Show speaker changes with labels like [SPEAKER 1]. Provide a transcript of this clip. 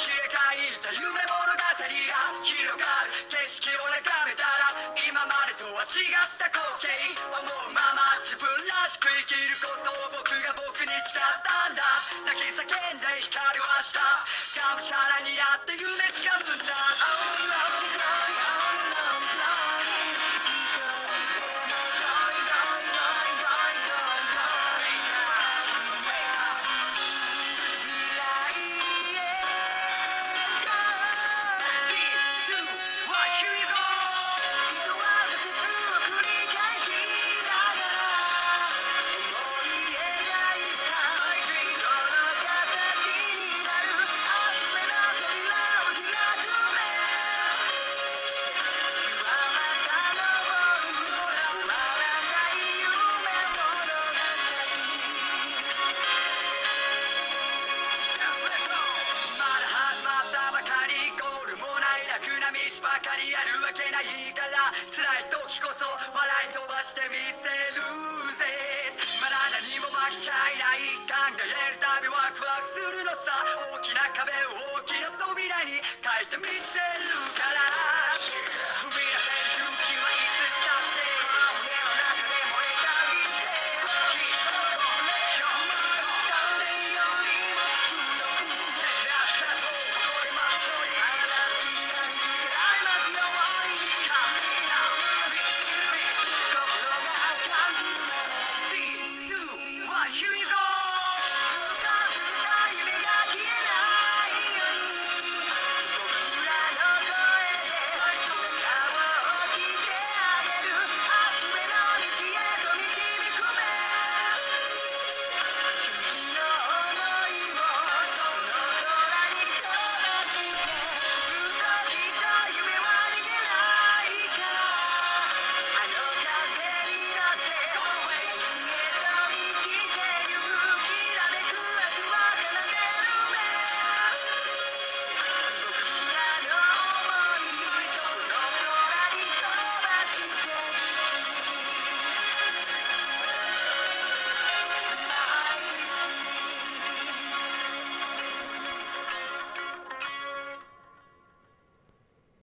[SPEAKER 1] 描いた夢物語が広がる景色を眺めたら今までとは違った光景思うまま自分らしく生きることを僕が僕に誓ったんだ泣き叫んで光る明日がむしゃらになって夢つかむんだ ばかりあるわけないから辛い時こそ笑い飛ばしてみせるぜまだ何も負けちゃいない考えるたびワクワクするのさ大きな壁を大きな扉に変えてみせる